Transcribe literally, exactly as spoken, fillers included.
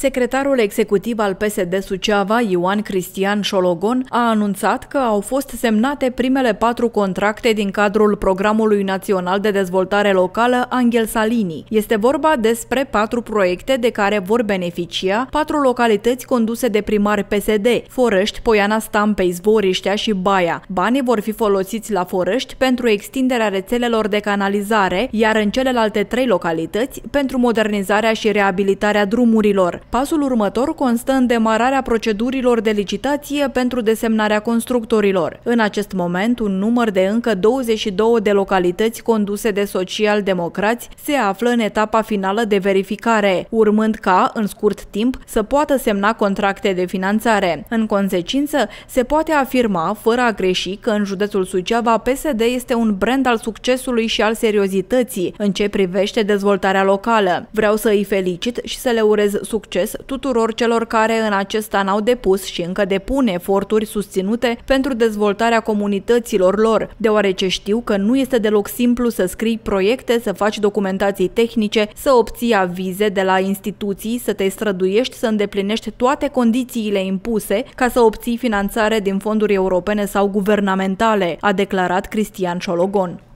Secretarul executiv al P S D Suceava, Ioan Cristian Șologon, a anunțat că au fost semnate primele patru contracte din cadrul Programului Național de Dezvoltare Locală Angel Salini. Este vorba despre patru proiecte de care vor beneficia patru localități conduse de primari P S D: Forăști, Poiana Stampei, Zboriștea și Baia. Banii vor fi folosiți la Forăști pentru extinderea rețelelor de canalizare, iar în celelalte trei localități pentru modernizarea și reabilitarea drumurilor. Pasul următor constă în demararea procedurilor de licitație pentru desemnarea constructorilor. În acest moment, un număr de încă douăzeci și două de localități conduse de social-democrați se află în etapa finală de verificare, urmând ca, în scurt timp, să poată semna contracte de finanțare. În consecință, se poate afirma, fără a greși, că în județul Suceava P S D este un brand al succesului și al seriozității în ce privește dezvoltarea locală. Vreau să îi felicit și să le urez succes tuturor celor care în acest an au depus și încă depun eforturi susținute pentru dezvoltarea comunităților lor, deoarece știu că nu este deloc simplu să scrii proiecte, să faci documentații tehnice, să obții avize de la instituții, să te străduiești să îndeplinești toate condițiile impuse ca să obții finanțare din fonduri europene sau guvernamentale, a declarat Cristian Șologon.